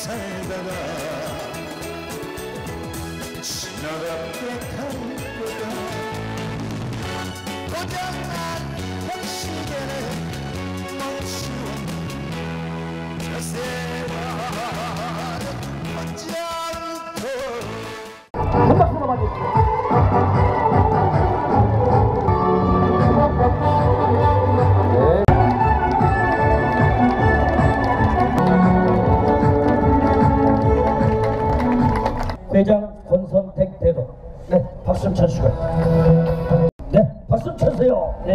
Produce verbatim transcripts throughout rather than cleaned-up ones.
살다가 지나갑게 갈 거다. 고장난 택시계를 멈추어 저 세월은 걷지 않고. 대장 권선택 대도. 네, 박수 좀 쳐주시고요. 네, 박수 좀 쳐주세요. 네.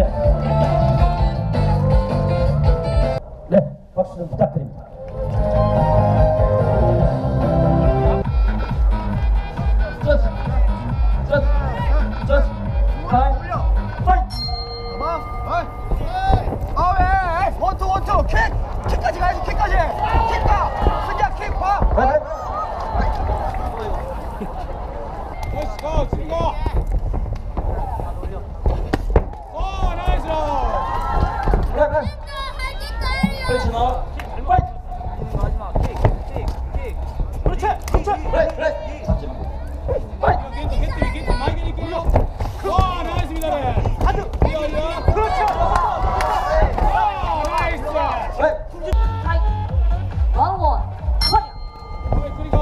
네, 박수 좀 부탁드립니다. 스트레스, 스트레스, 스트레스, 파이, 파이. 아 왜? 원투 원투 킥! 킥까지 가야지 킥까지! 킥가! 승기야 킥 봐! 나이스 고! 지금 고! 오 나이스! 그래 그래 그렇지 너 파이. 마지막 킥! 킥! 킥! 그렇지! 그렇지! 그래 그래 잡지 파이. 겐트 겐트 겐트 많이 드릴게요. 오 나이스입니다. 하드! 이어 이어. 그렇지! 오 나이스. 그래. 원원 파이어. 그래 그리고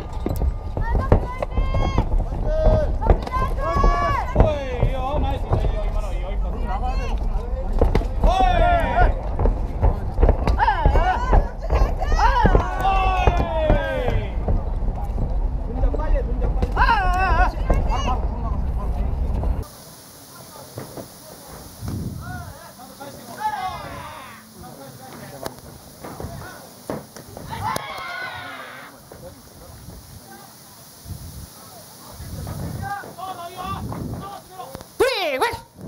오이 이어 나이스 이어 이만원 이어 이만원. 오이. 동작 빨리 해 동작 빨리 아! 바로 바로 브레이크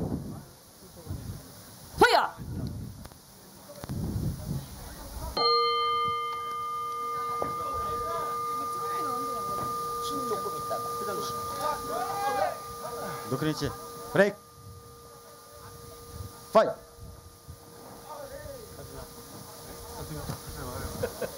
파이어. 노크리치 브레이크 파이.